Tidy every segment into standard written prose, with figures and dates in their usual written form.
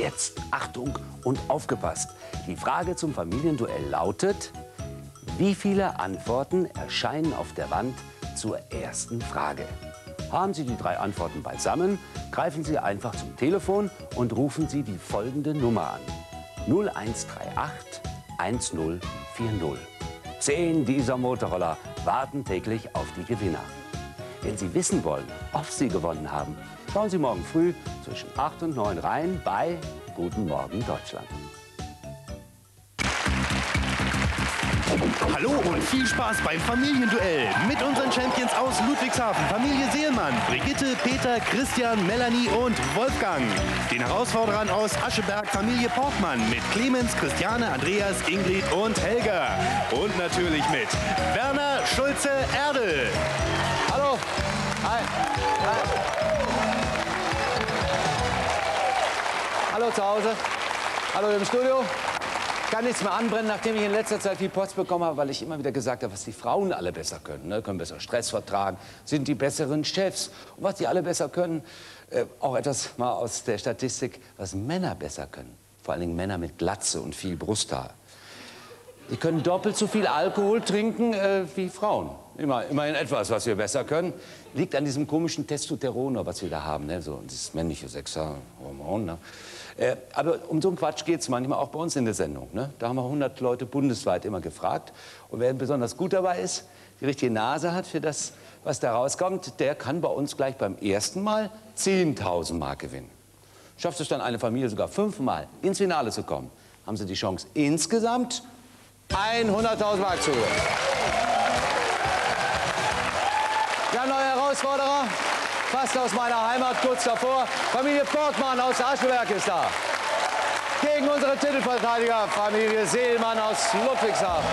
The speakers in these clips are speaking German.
Jetzt Achtung und aufgepasst. Die Frage zum Familienduell lautet: Wie viele Antworten erscheinen auf der Wand zur ersten Frage? Haben Sie die 3 Antworten beisammen, greifen Sie einfach zum Telefon und rufen Sie die folgende Nummer an: 0138 1040. 10 dieser Motorroller warten täglich auf die Gewinner. Wenn Sie wissen wollen, ob Sie gewonnen haben, schauen Sie morgen früh zwischen 8 und 9 rein bei Guten Morgen Deutschland. Hallo und viel Spaß beim Familienduell mit unseren Champions aus Ludwigshafen, Familie Seelmann, Brigitte, Peter, Christian, Melanie und Wolfgang. Den Herausforderern aus Ascheberg, Familie Portmann mit Clemens, Christiane, Andreas, Ingrid und Helga. Und natürlich mit Werner Schulze-Erdel. Hallo! Hi! Hi! Hallo zu Hause! Hallo im Studio! Ich kann nichts mehr anbrennen, nachdem ich in letzter Zeit viel Post bekommen habe, weil ich immer wieder gesagt habe, was die Frauen alle besser können. Ne? Können besser Stress vertragen, sind die besseren Chefs. Und was die alle besser können, auch etwas mal aus der Statistik, was Männer besser können. Vor allen Dingen Männer mit Glatze und viel Brusthaar. Die können doppelt so viel Alkohol trinken wie Frauen. Immerhin etwas, was wir besser können. Liegt an diesem komischen Testosteron, was wir da haben. Ne? So dieses männliche Sexerhormon. Ne? Aber um so einen Quatsch geht es manchmal auch bei uns in der Sendung. Ne? Da haben wir 100 Leute bundesweit immer gefragt. Und wer besonders gut dabei ist, die richtige Nase hat für das, was da rauskommt, der kann bei uns gleich beim ersten Mal 10.000 Mark gewinnen. Schafft es dann eine Familie sogar 5 Mal ins Finale zu kommen, haben sie die Chance, insgesamt 100.000 Mark zu gewinnen. Ja, neue Herausforderer. Fast aus meiner Heimat, kurz davor. Familie Portmann aus Ascheberg ist da. Gegen unsere Titelverteidiger, Familie Seelmann aus Ludwigshafen.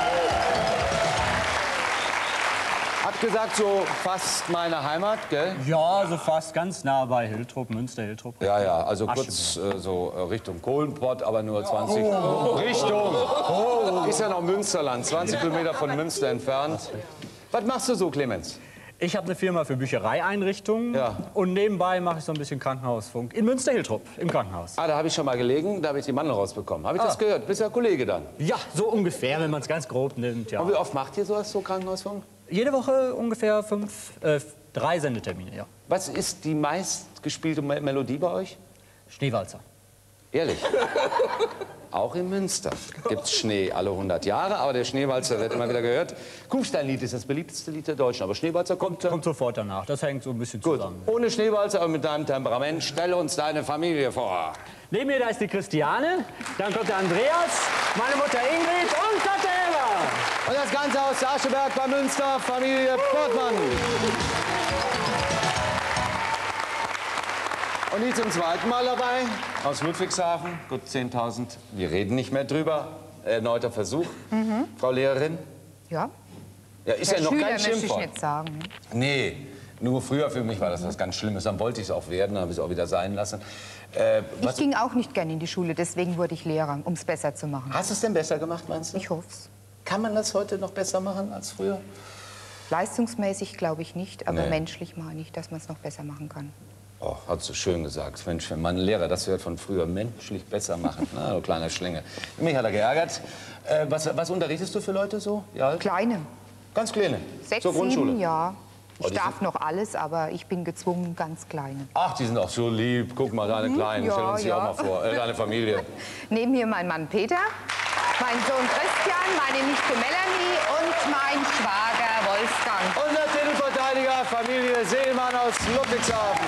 Hab gesagt, so fast meine Heimat, gell? Ja, so fast ganz nah bei Hiltrup, Münster, Hiltrup. Ja, ja, also kurz so Richtung Kohlenpott, aber nur 20. Richtung. Ist ja noch Münsterland, 20 Kilometer von Münster entfernt. Was machst du so, Clemens? Ich habe eine Firma für Büchereieinrichtungen und nebenbei mache ich so ein bisschen Krankenhausfunk in Münster-Hiltrup im Krankenhaus. Ah, da habe ich schon mal gelegen, da habe ich die Mandel rausbekommen. Habe ich das gehört? Bist ja Kollege dann? Ja, so ungefähr, wenn man es ganz grob nimmt, ja. Und wie oft macht ihr sowas, so Krankenhausfunk? Jede Woche ungefähr 3 Sendetermine, ja. Was ist die meistgespielte Melodie bei euch? Schneewalzer. Ehrlich? Auch in Münster gibt es Schnee alle 100 Jahre, aber der Schneewalzer wird immer wieder gehört. Kufsteinlied ist das beliebteste Lied der Deutschen, aber Schneewalzer kommt sofort danach. Das hängt so ein bisschen zusammen. Ohne Schneewalzer, aber mit deinem Temperament, stell uns deine Familie vor. Neben mir, da ist die Christiane, dann kommt der Andreas, meine Mutter Ingrid und Tante Eva. Und das Ganze aus Ascheberg bei Münster, Familie Portmann. Und die zum zweiten Mal dabei, aus Ludwigshafen, gut 10.000. Wir reden nicht mehr drüber. Erneuter Versuch. Frau Lehrerin? Ja. Ja, ist ja noch kein Schüler möchte ich Schimpfwort. nicht sagen. Nee, nur früher für mich war das was ganz Schlimmes. Dann wollte ich es auch werden, dann habe ich es auch wieder sein lassen. Ich ging auch nicht gern in die Schule, deswegen wurde ich Lehrer, um es besser zu machen. Hast du es denn besser gemacht, meinst du? Ich hoffe es. Kann man das heute noch besser machen als früher? Leistungsmäßig glaube ich nicht, aber Nee. menschlich meine ich, dass man es noch besser machen kann. Oh, hast du schön gesagt. Mensch, wenn mein Lehrer das hört von früher, menschlich besser machen. Na, du kleiner Schlinge. Mich hat er geärgert. Was unterrichtest du für Leute so? Ja, Kleine. ganz kleine? 6, Zur Grundschule? 7, ja. Oh, Ich die darf noch alles, aber ich bin gezwungen, ganz kleine. Ach, die sind auch so lieb. Guck mal, deine Kleinen. ja, Stell uns die ja. auch mal vor. Deine Familie. Neben mir mein Mann Peter, mein Sohn Christian, meine Nichte Melanie und mein Schwager Wolfgang. Und der Titelverteidiger, Familie Seelmann aus Ludwigshafen.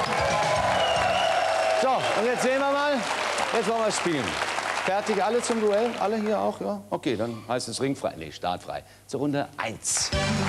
So, und jetzt sehen wir mal. Jetzt wollen wir spielen. Fertig, alle zum Duell? Alle hier auch, ja? Okay, dann heißt es ringfrei. Nee, startfrei. Zur Runde 1.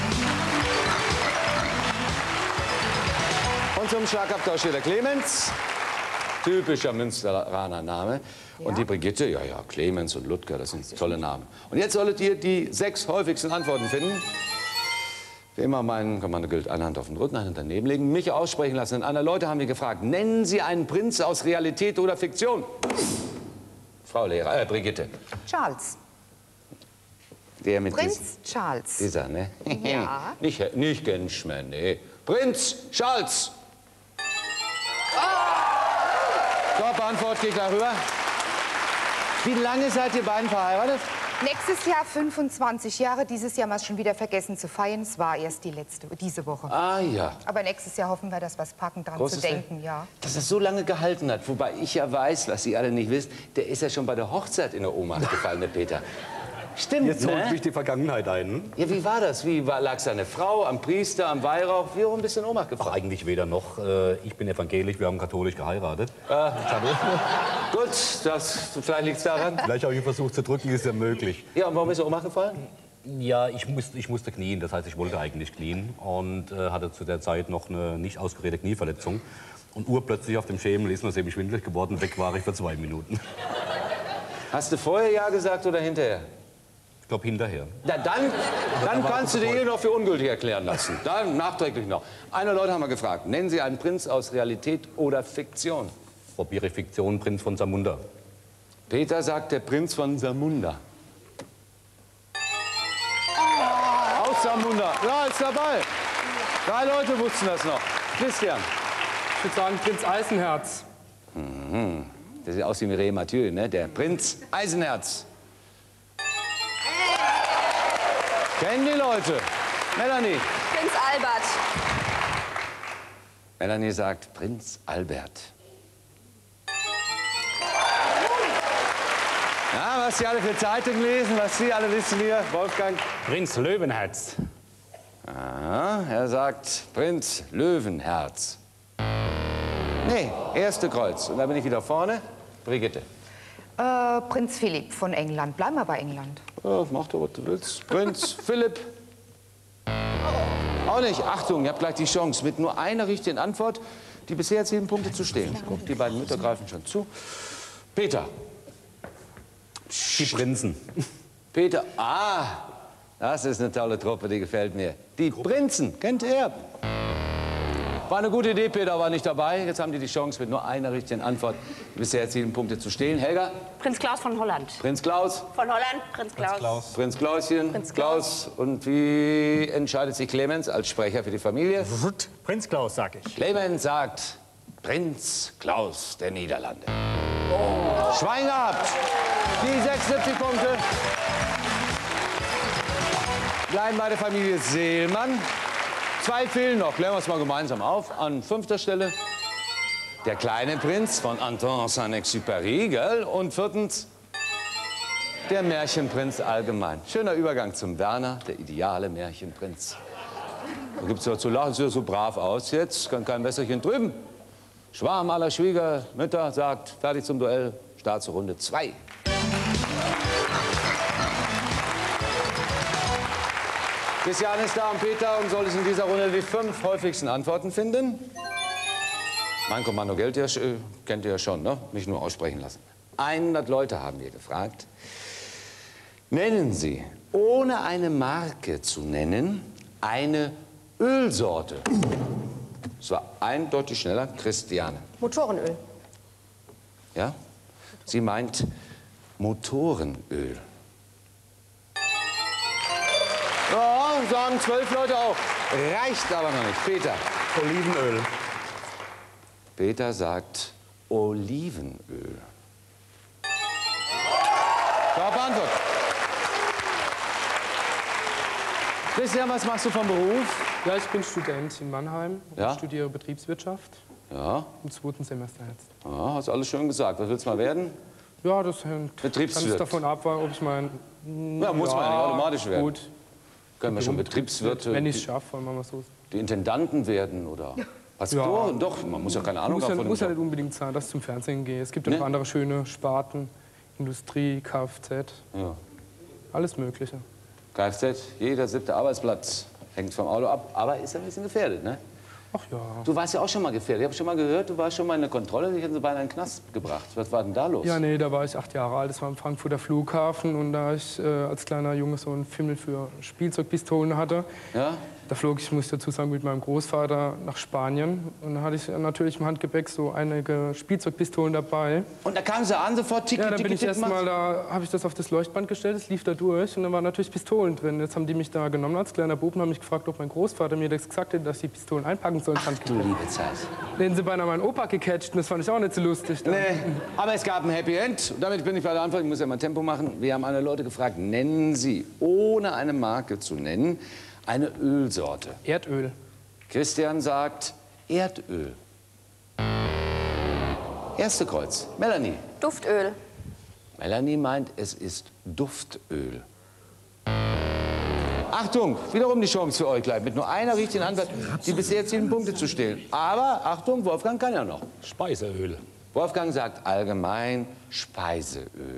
Und zum Schlagabtausch hier der Clemens. Typischer Münsteraner Name. Ja. Und die Brigitte, ja, ja, Clemens und Ludger, das sind tolle Namen. Und jetzt solltet ihr die 6 häufigsten Antworten finden. Wie immer meinen Kommando gilt, eine Hand auf den Rücken, eine Hand daneben legen, mich aussprechen lassen. Denn Leute haben wir gefragt, nennen Sie einen Prinz aus Realität oder Fiktion? Frau Lehrer, Brigitte. Charles. Der mit Prinz Charles. dieser, ne? Ja. nicht Genschmann, ne? Prinz Charles. Körper Antwort, geht gleich rüber. Wie lange seid ihr beiden verheiratet? Nächstes Jahr 25 Jahre. Dieses Jahr haben wir es schon wieder vergessen zu feiern. Es war erst diese Woche. Ah ja. Aber nächstes Jahr hoffen wir, dass wir es packen, dran Großes zu denken. Ja. Dass es so lange gehalten hat. Wobei ich ja weiß, was ihr alle nicht wisst, der ist ja schon bei der Hochzeit in der Ohnmacht gefallen, der Peter. Stimmt, Jetzt holt ne? mich die Vergangenheit ein. Ja, wie war das? Lag seine Frau am Priester, am Weihrauch? Wie ein bisschen Ohnmacht Ach, gefallen? eigentlich weder noch. Ich bin evangelisch, wir haben katholisch geheiratet. Gut, vielleicht liegt es daran. Vielleicht habe ich versucht zu drücken, ist ja möglich. Ja, und warum ist er Ohnmacht gefallen? Ja, ich musste knien, das heißt, ich wollte eigentlich knien und hatte zu der Zeit noch eine nicht ausgeredete Knieverletzung. Und urplötzlich auf dem Schemel ist mir ziemlich schwindelig geworden, weg war ich für 2 Minuten. Hast du vorher ja gesagt oder hinterher? Ich glaube hinterher. Ja, dann kannst du die Ehe noch für ungültig erklären lassen. Dann nachträglich noch. Einige Leute haben mal gefragt, nennen Sie einen Prinz aus Realität oder Fiktion? Probiere Fiktion, Prinz von Samunda. Peter sagt, der Prinz von Samunda. Aus Samunda. Ja, ist dabei. 3 Leute wussten das noch. Christian. Ich würde sagen Prinz Eisenherz. Der sieht aus wie Mireille Mathieu, ne? Der Prinz Eisenherz. Kennen die Leute. Melanie. Prinz Albert. Melanie sagt Prinz Albert. Ja, was Sie alle für Zeitungen lesen, was Sie alle wissen hier, Wolfgang. Prinz Löwenherz. Aha, er sagt Prinz Löwenherz. Nee, erste Kreuz. Und da bin ich wieder vorne. Brigitte. Prinz Philipp von England. Bleiben wir bei England. Oh, mach doch, was du willst. Prinz Philipp. Auch nicht. Achtung, ihr habt gleich die Chance, mit nur einer richtigen Antwort die bisher erzielten Punkte zu stehlen. Guck, die beiden Mütter greifen schon zu. Peter. Die Prinzen. Peter. Ah, das ist eine tolle Truppe, die gefällt mir. Die Prinzen, kennt ihr? War eine gute Idee, Peter war nicht dabei. Jetzt haben die die Chance, mit nur einer richtigen Antwort die bisher erzielten Punkte zu stehlen. Helga? Prinz Klaus von Holland. Prinz Klaus? Von Holland, Prinz Klaus. Prinz Klauschen? Prinz Klaus. Und wie entscheidet sich Clemens als Sprecher für die Familie? Prinz Klaus, sag ich. Clemens sagt Prinz Klaus der Niederlande. Oh. Schwein gehabt. Die 76 Punkte bleiben bei der Familie Seelmann. 2 fehlen noch. Klären wir es mal gemeinsam auf. An 5. Stelle der kleine Prinz von Anton Saint-Exupéry, gell? Und 4. der Märchenprinz allgemein. Schöner Übergang zum Werner, der ideale Märchenprinz. Da gibt es ja zu lachen, sieht so brav aus jetzt. Kann kein Wässerchen drüben. Schwarm aller Schwiegermütter sagt, fertig zum Duell, Start zur Runde 2. Christian ist da und Peter und soll es in dieser Runde die 5 häufigsten Antworten finden. Mein Kommando kennt ihr ja schon, ne? Nicht nur aussprechen lassen. 100 Leute haben wir gefragt. Nennen Sie, ohne eine Marke zu nennen, eine Ölsorte. Es war eindeutig schneller. Christiane. Motorenöl. Ja? Sie meint Motorenöl. Ja, sagen 12 Leute auch. Reicht aber noch nicht. Peter. Olivenöl. Peter sagt Olivenöl. Klare Antwort. Christian, was machst du vom Beruf? Ja, ich bin Student in Mannheim und Ja? studiere Betriebswirtschaft Ja, im 2. Semester jetzt. ja, hast alles schön gesagt. Was willst du mal werden? Ja, das hängt Betriebswirt. ganz davon ab, ob ich mein... Ja, muss man ja nicht automatisch werden. Gut, Können wir schon Betriebswirte, wenn ich es schaffe, wollen wir mal so. die Intendanten werden oder Pastoren? Doch, man muss ja keine Ahnung Muss haben ja, von muss ja dem nicht unbedingt sein, dass ich zum Fernsehen gehe. Es gibt ja Ne? noch andere schöne Sparten, Industrie, Kfz, Ja. alles Mögliche. Kfz, jeder 7. Arbeitsplatz hängt vom Auto ab, aber ist ja ein bisschen gefährdet, ne? Ach ja. Du warst ja auch schon mal gefährdet. Ich habe schon mal gehört, du warst schon mal in der Kontrolle, dich hätten sie beinahe in den Knast gebracht. Was war denn da los? Ja, nee, da war ich 8 Jahre alt. Das war am Frankfurter Flughafen. Und da ich als kleiner Junge so einen Fimmel für Spielzeugpistolen hatte, Ja? Da flog ich, muss ich dazu sagen, mit meinem Großvater nach Spanien. Und da hatte ich natürlich im Handgepäck so einige Spielzeugpistolen dabei. Und da kamen sie an, sofort tick, Ja, da tick, bin ich tick, erstmal, da habe ich das auf das Leuchtband gestellt, es lief da durch und da waren natürlich Pistolen drin. Jetzt haben die mich da genommen als kleiner Bub und haben mich gefragt, ob mein Großvater mir das gesagt hätte, dass die Pistolen einpacken sollen. Du liebe Zeit. Den sie beinahe meinen Opa gecatcht und das fand ich auch nicht so lustig. Dann. Nee, aber es gab ein Happy End. Und damit bin ich bei der Antwort. Ich muss ja mal Tempo machen. Wir haben alle Leute gefragt, nennen Sie, ohne eine Marke zu nennen, eine Ölsorte. Erdöl. Christian sagt Erdöl. Erste Kreuz. Melanie. Duftöl. Melanie meint, es ist Duftöl. Achtung, wiederum die Chance für euch gleich. Mit nur einer richtigen Antwort die bisher erzielten Punkte zu stehlen. Aber Achtung, Wolfgang kann ja noch. Speiseöl. Wolfgang sagt allgemein Speiseöl.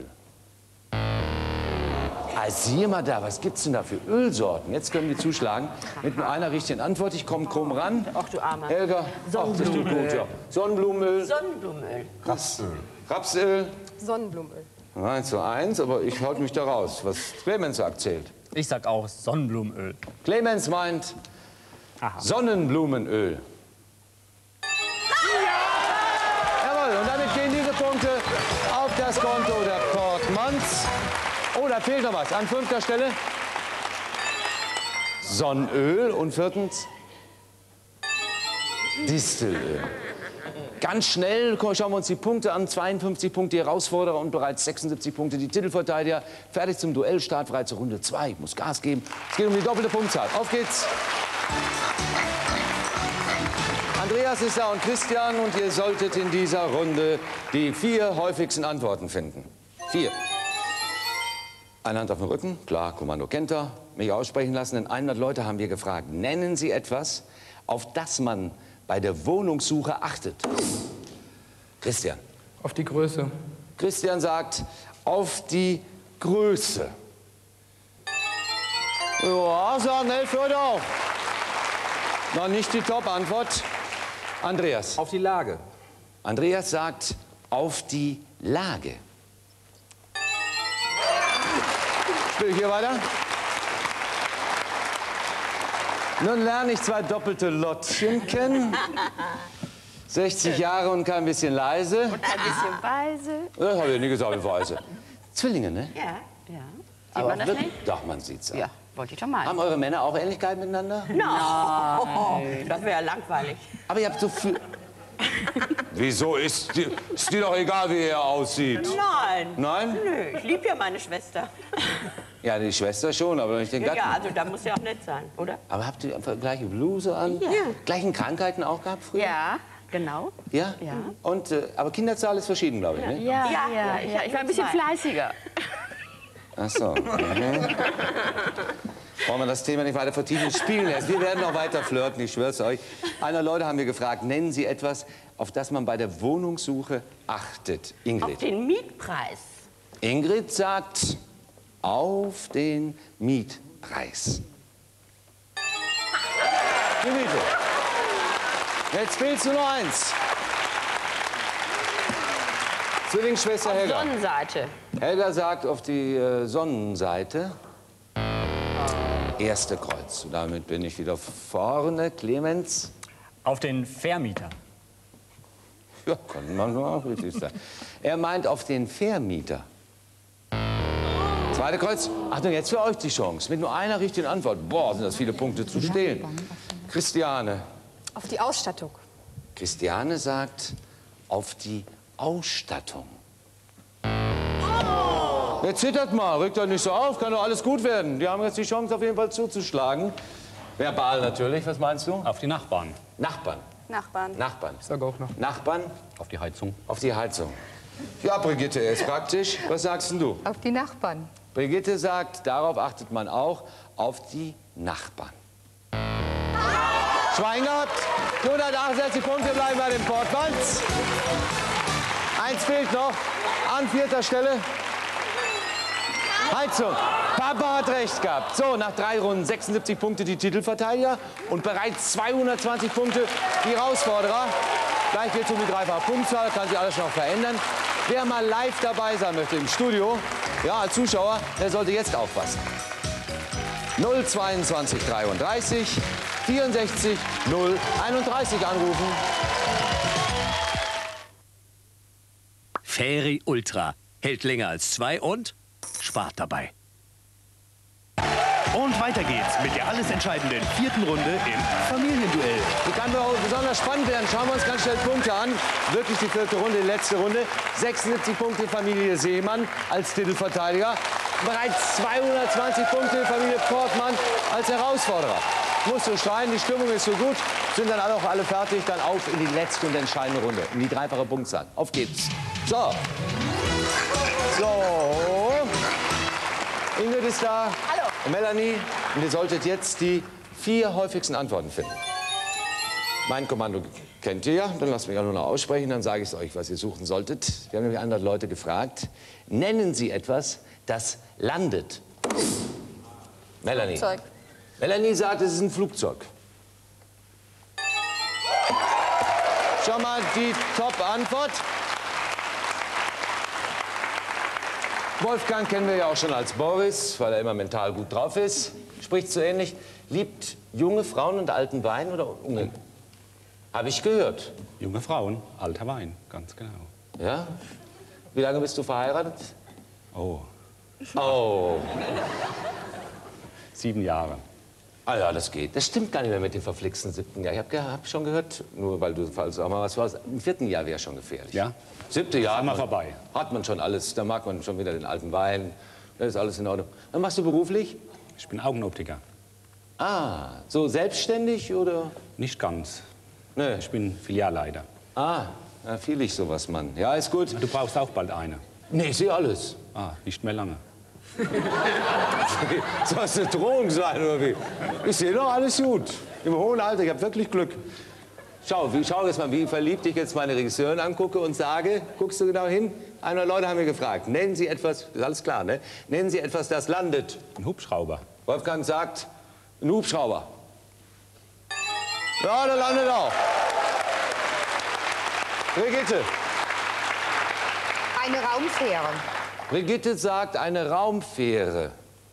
Sieh mal da, was gibt's denn da für Ölsorten? Jetzt können wir zuschlagen. Mit nur einer richtigen Antwort. Ich komme krumm ran. Ach du Armer. Helga. Ach, das tut gut, ja. Sonnenblumenöl. Sonnenblumenöl. Rapsöl. Sonnenblumenöl. 1:1, aber ich halte mich da raus, was Clemens erzählt. Ich sag auch Sonnenblumenöl. Clemens meint Sonnenblumenöl. Jawohl, und damit gehen diese Punkte auf das Konto der Portmans. Oh, da fehlt noch was. An 5. Stelle Sonnenöl und 4. Distelöl. Ganz schnell schauen wir uns die Punkte an. 52 Punkte die Herausforderer und bereits 76 Punkte die Titelverteidiger. Fertig zum Duellstart, bereit zur Runde 2. Ich muss Gas geben. Es geht um die doppelte Punktzahl. Auf geht's. Andreas ist da und Christian und ihr solltet in dieser Runde die 4 häufigsten Antworten finden. 4. Eine Hand auf den Rücken, klar, Kommando kennt er. Mich aussprechen lassen, denn 100 Leute haben wir gefragt. Nennen Sie etwas, auf das man bei der Wohnungssuche achtet. Christian. Auf die Größe. Christian sagt, auf die Größe. Ja, sagen 11 Leute auch. Noch nicht die Top-Antwort. Andreas. Auf die Lage. Andreas sagt, auf die Lage. Spiele ich hier weiter? Nun lerne ich 2 doppelte Lottchen kennen. 60 Jahre und kein bisschen leise. Und ein bisschen weise. Das habe ich nie gesagt, weise. Zwillinge, ne? Ja, ja. Sieht Aber man das wirklich- nicht? Doch, man sieht's. Ja, wollte ich doch mal. Haben eure Männer auch Ähnlichkeit miteinander? Nein, das wäre ja langweilig. Aber ihr habt so viel... Wieso? Ist dir doch egal, wie er aussieht. Nein. Nein? Nö, ich liebe ja meine Schwester. Ja, die Schwester schon, aber nicht den Gatten. Ja, also da muss ja auch nett sein, oder? Aber habt ihr einfach gleiche Bluse an? Ja. Gleichen Krankheiten auch gehabt früher? Ja, genau. Ja? Ja. Und, aber Kinderzahl ist verschieden, glaube ich, ne? Ja, ich war ein bisschen fleißiger. Ach so. Mhm. Wollen wir das Thema nicht weiter vertiefen? Spielen erst. Wir werden noch weiter flirten, ich schwör's euch. 100 Leute haben wir gefragt, nennen Sie etwas, auf das man bei der Wohnungssuche achtet. Auf Ingrid. den Mietpreis. Ingrid sagt, auf den Mietpreis. Die Miete. Jetzt fehlst du noch eins. Zwillingsschwester Helga. Sonnenseite. Helga sagt auf die Sonnenseite. Erste Kreuz. Und damit bin ich wieder vorne. Clemens. Auf den Vermieter. Ja, kann manchmal auch richtig sein. Er meint auf den Vermieter. Zweite Kreuz. Achtung, jetzt für euch die Chance. Mit nur einer richtigen Antwort. Boah, sind das viele Punkte zu stehlen. Christiane. Auf die Ausstattung. Christiane sagt auf die Ausstattung. Jetzt zittert mal, rückt euch nicht so auf, kann doch alles gut werden. Die haben jetzt die Chance, auf jeden Fall zuzuschlagen. Verbal natürlich, was meinst du? Auf die Nachbarn. Nachbarn. Nachbarn. Nachbarn. Ich sage auch noch. Nachbarn Auf die Heizung. auf die Heizung. Ja, Brigitte, er ist praktisch. Was sagst denn du? Auf die Nachbarn. Brigitte sagt, darauf achtet man auch, auf die Nachbarn. Schwein gehabt. 168 Punkte bleiben bei den Portmans. Eins fehlt noch. An 4. Stelle. Heizung. Papa hat recht gehabt. So, nach 3 Runden 76 Punkte die Titelverteidiger und bereits 220 Punkte die Herausforderer. Gleich geht es um die dreifache Punktzahl, kann sich alles noch verändern. Wer mal live dabei sein möchte im Studio, ja, als Zuschauer, der sollte jetzt aufpassen. 022 33 64 031 anrufen. Fairy Ultra. Hält länger als 2 und spart dabei. Und weiter geht's mit der alles entscheidenden 4. Runde im Familienduell. Die kann auch besonders spannend werden. Schauen wir uns ganz schnell Punkte an. Wirklich die 4. Runde, die letzte Runde. 76 Punkte Familie Seemann als Titelverteidiger. Bereits 220 Punkte Familie Portmann als Herausforderer. Muss so schreien, die Stimmung ist so gut. Sind dann auch alle fertig. Dann auf in die letzte und entscheidende Runde. In die 3-fache Punktzahl. Auf geht's. So. So. Ingrid ist da. Hallo. Und Melanie. Und ihr solltet jetzt die 4 häufigsten Antworten finden. Mein Kommando kennt ihr ja. Dann lasst mich ja nur noch aussprechen. Dann sage ich es euch, was ihr suchen solltet. Wir haben nämlich 100 Leute gefragt. Nennen Sie etwas, das landet. Melanie. Flugzeug. Melanie sagt, es ist ein Flugzeug. Schau mal die Top-Antwort. Wolfgang kennen wir ja auch schon als Boris, weil er immer mental gut drauf ist. Spricht so ähnlich. Liebt junge Frauen und alten Wein oder unge? Habe ich gehört. Junge Frauen, alter Wein, ganz genau. Ja? Wie lange bist du verheiratet? Oh, Oh. 7 Jahre. Ah ja, das geht. Das stimmt gar nicht mehr mit dem verflixten 7. Jahr. Ich hab schon gehört, nur weil du falls auch mal was warst, im 4. Jahr wäre schon gefährlich. Ja? 7. Jahr Ist mal vorbei. Hat man schon alles. Da mag man schon wieder den alten Wein. Das ist alles in Ordnung. Was machst du beruflich? Ich bin Augenoptiker. Ah, so selbstständig oder? Nicht ganz. Nee. Ich bin Filialleiter. Ah, da fiel ich sowas, Mann. Ja, ist gut. Du brauchst auch bald eine. Nee, ich sehe alles. Ah, nicht mehr lange. Soll das eine Drohung sein, oder wie? Ich sehe doch alles gut. Im hohen Alter, ich habe wirklich Glück. Schau jetzt mal, wie verliebt ich jetzt meine Regisseurin angucke und sage, guckst du genau hin? 100 Leute haben mir gefragt, nennen Sie etwas, ist alles klar, ne? Nennen Sie etwas, das landet. Ein Hubschrauber. Wolfgang sagt, ein Hubschrauber. Ja, der landet auch. Brigitte. Eine Raumfähre. Brigitte sagt, eine Raumfähre.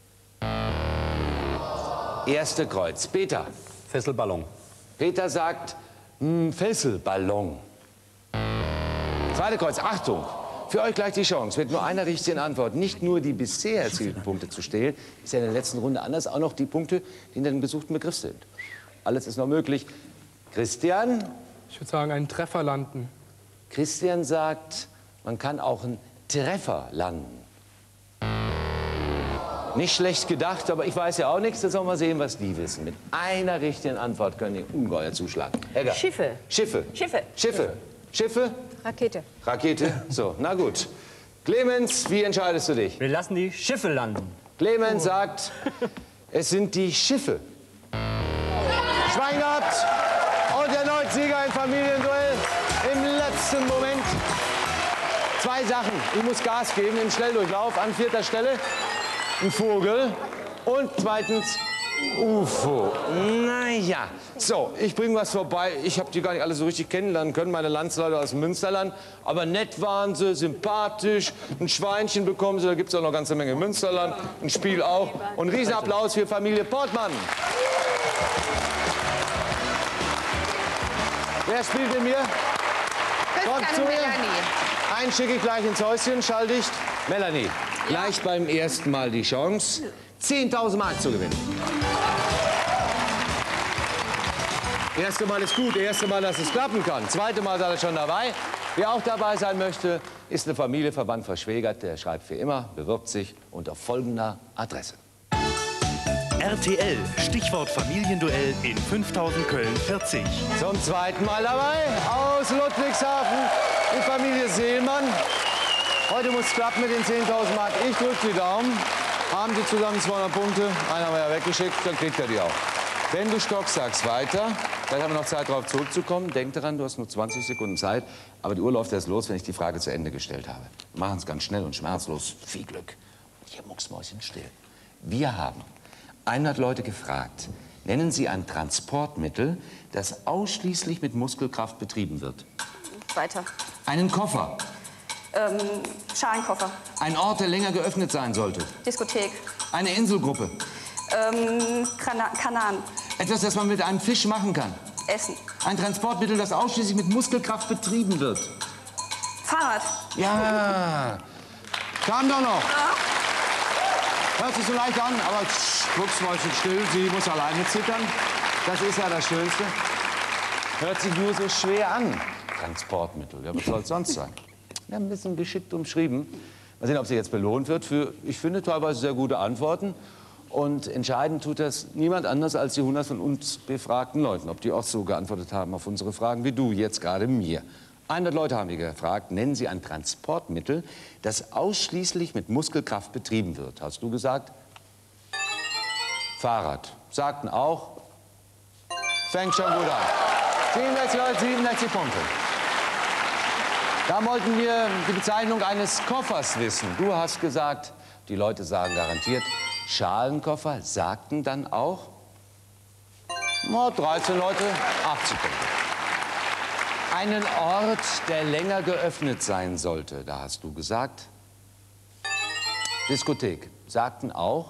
Erste Kreuz. Peter. Fesselballon. Peter sagt, Fesselballon. Zweite Kreuz. Achtung. Für euch gleich die Chance, mit nur einer richtigen Antwort nicht nur die bisher erzielten Punkte zu stehlen, ist ja in der letzten Runde anders, auch noch die Punkte, die in dem gesuchten Begriff sind. Alles ist noch möglich. Christian? Ich würde sagen, einen Treffer landen. Christian sagt, man kann auch einen Treffer landen. Nicht schlecht gedacht, aber ich weiß ja auch nichts. Jetzt sollen wir mal sehen, was die wissen. Mit einer richtigen Antwort können die ungeheuer zuschlagen. Helga. Schiffe. Schiffe. Schiffe. Schiffe. Schiffe. Rakete. Rakete. So, na gut. Clemens, wie entscheidest du dich? Wir lassen die Schiffe landen. Clemens sagt, es sind die Schiffe. Schwein gehabt. Und erneut Sieger im Familienduell. Im letzten Moment. 2 Sachen. Ich muss Gas geben im Schnelldurchlauf an 4. Stelle. Ein Vogel. Und zweitens UFO. Naja. So, ich bringe was vorbei. Ich habe die gar nicht alle so richtig kennenlernen können, meine Landsleute aus dem Münsterland. Aber nett waren sie, sympathisch. Ein Schweinchen bekommen sie, da gibt es auch noch eine ganze Menge im Münsterland. Ein Spiel auch. Und ein Riesenapplaus für Familie Portmann. Wer spielt mit mir? Kommt zu Christian und mir. Melanie. Einen schicke ich gleich ins Häuschen, schalldicht. Melanie, gleich beim ersten Mal die Chance, 10.000 Mark zu gewinnen. Erste Mal ist gut, erste Mal, dass es klappen kann. Zweite Mal seid ihr schon dabei. Wer auch dabei sein möchte, ist eine Familie, verwandt, verschwägert. Der schreibt für immer, bewirbt sich unter folgender Adresse. RTL, Stichwort Familienduell in 5000 Köln 40. Zum zweiten Mal dabei, aus Ludwigshafen, die Familie Seelmann. Heute muss es klappen mit den 10.000 Mark. Ich drücke die Daumen. Haben Sie zusammen 200 Punkte. Einen haben wir ja weggeschickt, dann kriegt er die auch. Wenn du stockst, sagst weiter. Dann haben wir noch Zeit, darauf zurückzukommen. Denk daran, du hast nur 20 Sekunden Zeit. Aber die Uhr läuft erst los, wenn ich die Frage zu Ende gestellt habe. Wir machen es ganz schnell und schmerzlos. Viel Glück. Hier mucksmäuschen still. Wir haben 100 Leute gefragt. Nennen Sie ein Transportmittel, das ausschließlich mit Muskelkraft betrieben wird. Weiter. Einen Koffer. Schalenkoffer. Ein Ort, der länger geöffnet sein sollte. Diskothek. Eine Inselgruppe. Kanaren. Etwas, das man mit einem Fisch machen kann. Essen. Ein Transportmittel, das ausschließlich mit Muskelkraft betrieben wird. Fahrrad. Ja. Kam doch noch. Hört sich so leicht an, aber Mucksmäuschen still, sie muss alleine zittern. Das ist ja das Schönste. Hört sich nur so schwer an. Transportmittel, ja, was soll es sonst sein? Ja, ein bisschen geschickt umschrieben. Mal sehen, ob sie jetzt belohnt wird für, ich finde, teilweise sehr gute Antworten. Und entscheidend tut das niemand anders als die 100 von uns befragten Leuten, ob die auch so geantwortet haben auf unsere Fragen wie du jetzt gerade mir. 100 Leute haben wir gefragt, nennen Sie ein Transportmittel, das ausschließlich mit Muskelkraft betrieben wird. Hast du gesagt? Fahrrad. Sagten auch. Fängt schon gut an. 67 Leute, 67 Punkte. Da wollten wir die Bezeichnung eines Koffers wissen. Du hast gesagt, die Leute sagen garantiert Schalenkoffer, sagten dann auch 13 Leute, 80 Punkte. Einen Ort, der länger geöffnet sein sollte, da hast du gesagt Diskothek, sagten auch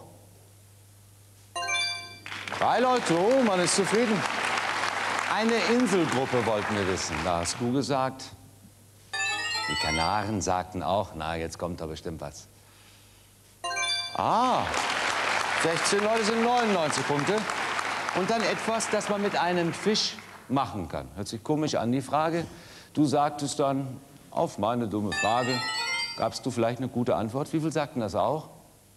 3 Leute, oh, man ist zufrieden. Eine Inselgruppe wollten wir wissen, da hast du gesagt die Kanaren, sagten auch, na, jetzt kommt da bestimmt was. 16 Leute sind 99 Punkte. Und dann etwas, das man mit einem Fisch machen kann. Hört sich komisch an, die Frage. Du sagtest dann, auf meine dumme Frage, gabst du vielleicht eine gute Antwort? Wie viel sagten das auch?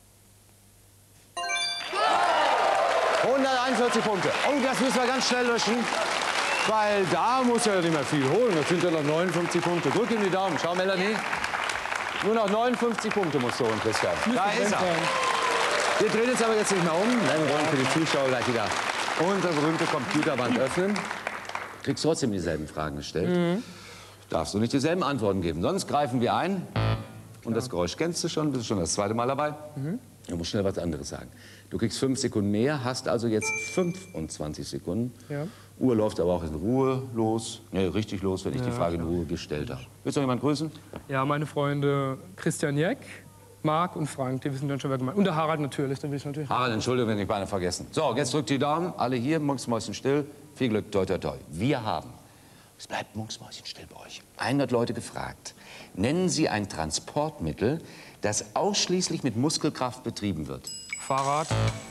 141 Punkte. Und das müssen wir ganz schnell löschen, weil da muss er ja nicht mehr viel holen. Das sind ja noch 59 Punkte. Drück ihm die Daumen. Schau, Melanie. Nur noch 59 Punkte musst du holen, Christian. Da ist er. Wir drehen uns aber jetzt nicht mehr um. Wir wollen für die Zuschauer gleich wieder unsere berühmte Computerwand öffnen. Du kriegst trotzdem dieselben Fragen gestellt. Darfst du nicht dieselben Antworten geben. Sonst greifen wir ein. Und das Geräusch kennst du schon, bist du schon das zweite Mal dabei. Du musst schnell was anderes sagen. Du kriegst 5 Sekunden mehr, hast also jetzt 25 Sekunden. Ja. Uhr läuft aber auch in Ruhe los. Nee, richtig los, wenn ich die Frage in Ruhe gestellt habe. Willst du noch jemanden grüßen? Ja, meine Freunde Christian Jeck, Marc und Frank, die wissen dann schon, wer gemeint ist. Und der Harald natürlich, den will ich natürlich. Harald, Entschuldigung, wenn ich beinahe vergessen. So, jetzt drückt die Daumen, alle hier, Mucksmäuschen still. Viel Glück, toi, toi, toi. Wir haben, es bleibt Mucksmäuschen still bei euch, 100 Leute gefragt. Nennen Sie ein Transportmittel, das ausschließlich mit Muskelkraft betrieben wird. Fahrrad,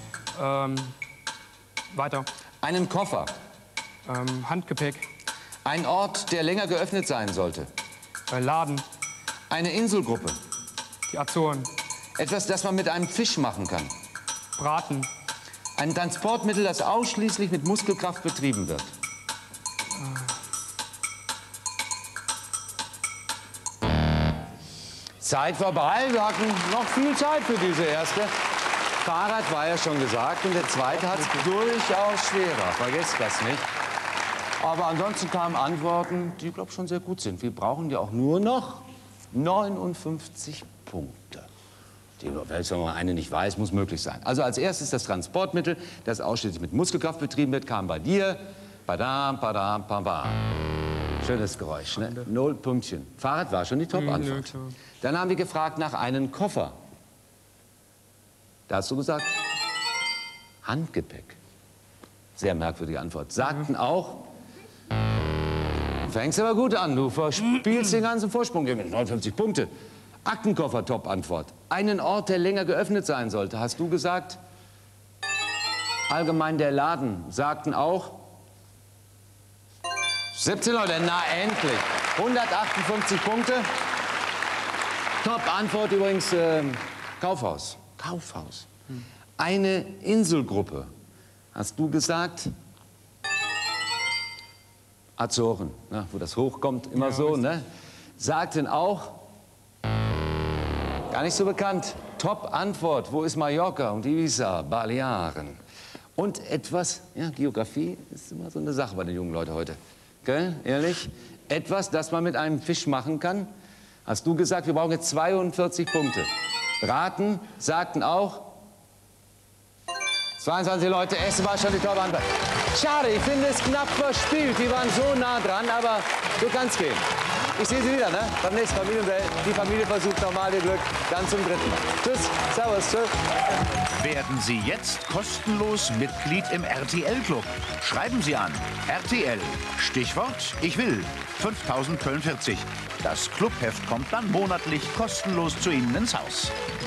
weiter. Einen Koffer. Handgepäck. Ein Ort, der länger geöffnet sein sollte. Laden. Eine Inselgruppe. Die Azoren. Etwas, das man mit einem Fisch machen kann. Braten. Ein Transportmittel, das ausschließlich mit Muskelkraft betrieben wird. Zeit vorbei. Wir hatten noch viel Zeit für diese erste. Fahrrad war ja schon gesagt und der zweite hat es durchaus schwerer. Vergesst das nicht. Aber ansonsten kamen Antworten, die, glaube ich, schon sehr gut sind. Wir brauchen ja auch nur noch 59 Punkte. Wenn man eine nicht weiß, muss möglich sein. Also als erstes das Transportmittel, das ausschließlich mit Muskelkraft betrieben wird, kam bei dir. Padam, padam, pam, pam. Schönes Geräusch, ne? 0 Pünktchen. Fahrrad war schon die Top-Antwort. Dann haben wir gefragt nach einem Koffer. Da hast du gesagt, Handgepäck. Sehr merkwürdige Antwort. Sagten auch, du fängst aber gut an, du verspielst den ganzen Vorsprung. 59 Punkte. Aktenkoffer, Top-Antwort. Einen Ort, der länger geöffnet sein sollte, hast du gesagt. Allgemein der Laden. Sagten auch 17 Leute, na endlich. 158 Punkte. Top-Antwort übrigens, Kaufhaus. Kaufhaus. Eine Inselgruppe. Hast du gesagt? Azoren, ne, wo das hochkommt, immer ja, so, ne? Sagten auch, gar nicht so bekannt, Top-Antwort, wo ist Mallorca und Ibiza, Balearen. Und etwas, ja, Geografie ist immer so eine Sache bei den jungen Leuten heute. Gell, ehrlich? Etwas, das man mit einem Fisch machen kann. Hast du gesagt, wir brauchen jetzt 42 Punkte. Raten, sagten auch 22 Leute, es war schon die Top-Antwort. Schade, ich finde es knapp verspielt. Die waren so nah dran, aber du kannst gehen. Ich sehe Sie wieder, ne? Beim nächsten Familienduell. Die Familie versucht nochmal ihr Glück. Dann zum dritten Mal. Tschüss. Servus. Tschüss. Werden Sie jetzt kostenlos Mitglied im RTL-Club. Schreiben Sie an RTL. Stichwort Ich will. 5000 Köln 40. Das Clubheft kommt dann monatlich kostenlos zu Ihnen ins Haus.